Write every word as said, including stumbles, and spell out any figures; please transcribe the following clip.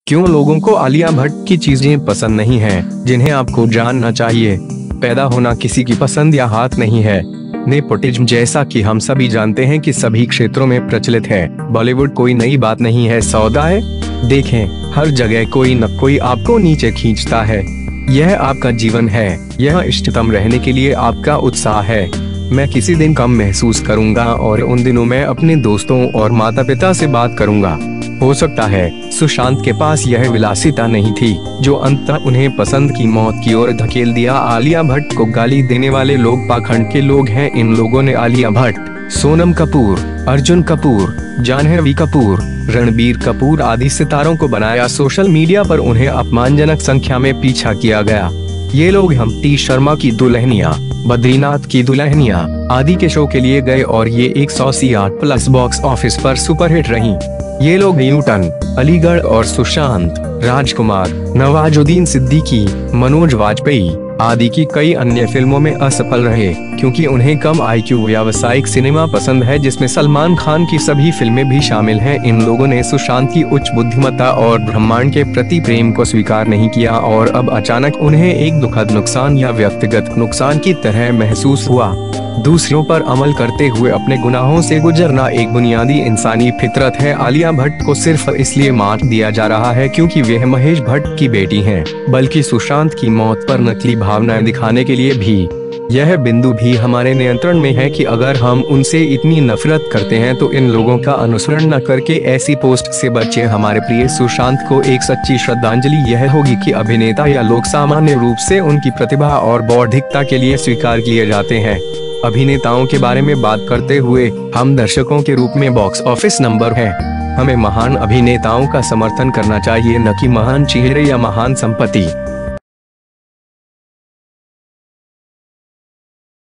क्यों लोगों को आलिया भट्ट की चीजें पसंद नहीं हैं, जिन्हें आपको जानना चाहिए। पैदा होना किसी की पसंद या हाथ नहीं है। नेपोटिज्म, जैसा कि हम सभी जानते हैं कि सभी क्षेत्रों में प्रचलित है। बॉलीवुड कोई नई बात नहीं है, सौदा है। देखें, हर जगह कोई न कोई आपको नीचे खींचता है। यह आपका जीवन है, यह इष्टतम रहने के लिए आपका उत्साह है। मैं किसी दिन कम महसूस करूंगा और उन दिनों में अपने दोस्तों और माता पिता से बात करूंगा। हो सकता है सुशांत के पास यह विलासिता नहीं थी जो अंततः उन्हें पसंद की मौत की ओर धकेल दिया। आलिया भट्ट को गाली देने वाले लोग पाखंड के लोग हैं। इन लोगों ने आलिया भट्ट, सोनम कपूर, अर्जुन कपूर, जानवी कपूर, रणबीर कपूर आदि सितारों को बनाया। सोशल मीडिया पर उन्हें अपमानजनक संख्या में पीछा किया गया। ये लोग हम टी शर्मा की दुल्हनिया, बद्रीनाथ की दुल्हनिया आदि के शो के लिए गए और ये एक सौ छियासठ प्लस बॉक्स ऑफिस पर सुपरहिट रहीं। ये लोग न्यूटन, अलीगढ़ और सुशांत, राजकुमार, नवाजुद्दीन सिद्दीकी, मनोज वाजपेयी आदि की कई अन्य फिल्मों में असफल रहे, क्योंकि उन्हें कम आईक्यू व्यावसायिक सिनेमा पसंद है, जिसमें सलमान खान की सभी फिल्में भी शामिल हैं। इन लोगों ने सुशांत की उच्च बुद्धिमत्ता और ब्रह्मांड के प्रति प्रेम को स्वीकार नहीं किया और अब अचानक उन्हें एक दुखद नुकसान या व्यक्तिगत नुकसान की तरह महसूस हुआ। दूसरों पर अमल करते हुए अपने गुनाहों से गुजरना एक बुनियादी इंसानी फितरत है। आलिया भट्ट को सिर्फ इसलिए मार दिया जा रहा है क्योंकि वह महेश भट्ट की बेटी हैं, बल्कि सुशांत की मौत पर नकली भावनाएं दिखाने के लिए भी। यह बिंदु भी हमारे नियंत्रण में है कि अगर हम उनसे इतनी नफरत करते हैं तो इन लोगों का अनुसरण न करके ऐसी पोस्ट से बचें। हमारे प्रिय सुशांत को एक सच्ची श्रद्धांजलि यह होगी कि अभिनेता या लोग सामान्य रूप से उनकी प्रतिभा और बौद्धिकता के लिए स्वीकार किए जाते हैं। अभिनेताओं के बारे में बात करते हुए, हम दर्शकों के रूप में बॉक्स ऑफिस नंबर हैं। हमें महान अभिनेताओं का समर्थन करना चाहिए, न कि महान चेहरे या महान संपत्ति।